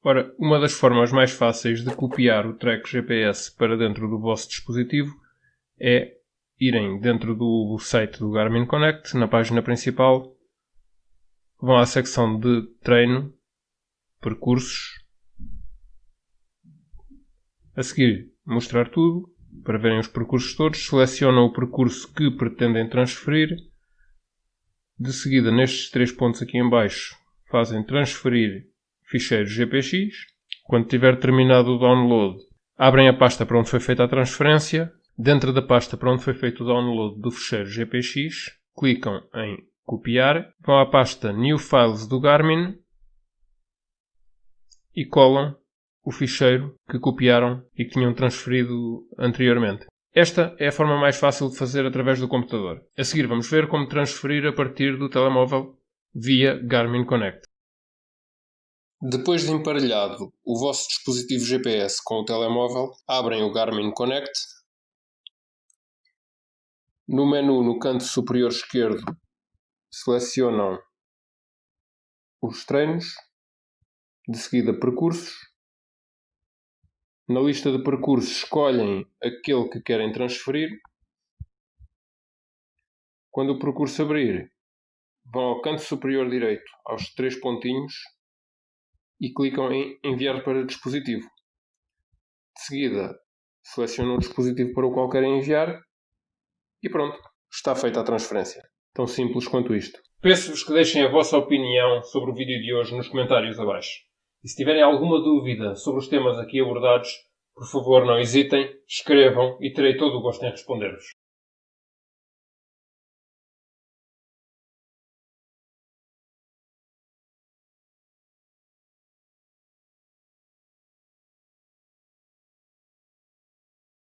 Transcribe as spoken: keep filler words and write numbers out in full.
Ora, uma das formas mais fáceis de copiar o track G P S para dentro do vosso dispositivo é irem dentro do site do Garmin Connect, na página principal, vão à secção de treino, percursos, a seguir mostrar tudo, para verem os percursos todos, selecionam o percurso que pretendem transferir, de seguida nestes três pontos aqui em baixo fazem transferir ficheiro G P X, quando tiver terminado o download abrem a pasta para onde foi feita a transferência, dentro da pasta para onde foi feito o download do ficheiro G P X, clicam em copiar, vão à pasta New Files do Garmin e colam o ficheiro que copiaram e que tinham transferido anteriormente. Esta é a forma mais fácil de fazer através do computador. A seguir vamos ver como transferir a partir do telemóvel via Garmin Connect. Depois de emparelhado o vosso dispositivo G P S com o telemóvel, abrem o Garmin Connect. No menu, no canto superior esquerdo, selecionam os treinos, de seguida percursos. Na lista de percursos escolhem aquele que querem transferir. Quando o percurso abrir, vão ao canto superior direito, aos três pontinhos, e clicam em enviar para dispositivo. De seguida, selecionam o dispositivo para o qual querem enviar e pronto, está feita a transferência. Tão simples quanto isto. Peço-vos que deixem a vossa opinião sobre o vídeo de hoje nos comentários abaixo. E se tiverem alguma dúvida sobre os temas aqui abordados, por favor não hesitem, escrevam e terei todo o gosto em responder-vos.